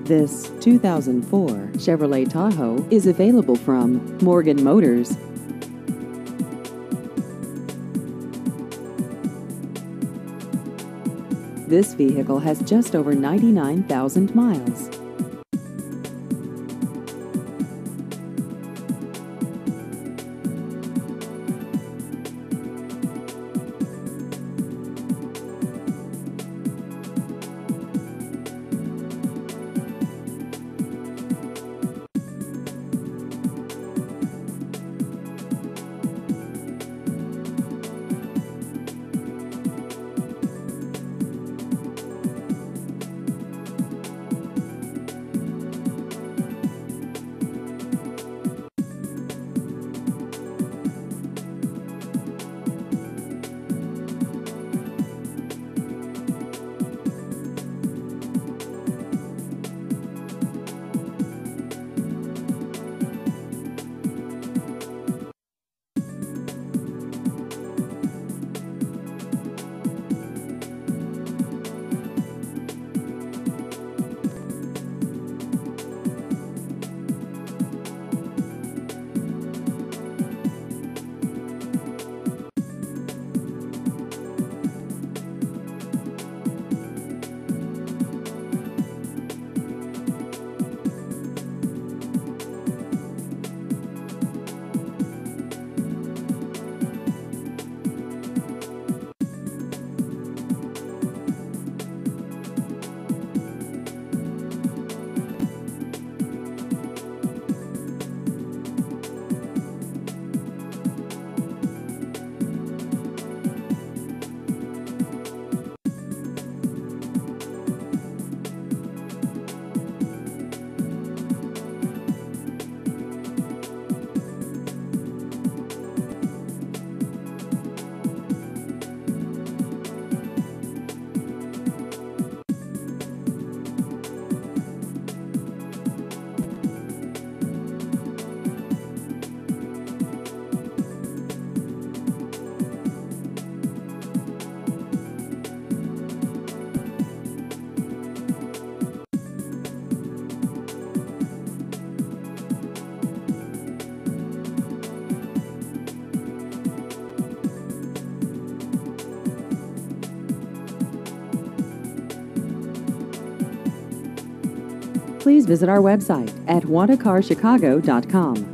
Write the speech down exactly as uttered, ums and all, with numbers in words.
This two thousand four Chevrolet Tahoe is available from Morgan Motors. This vehicle has just over ninety-nine thousand miles. Please visit our website at want a car chicago dot com.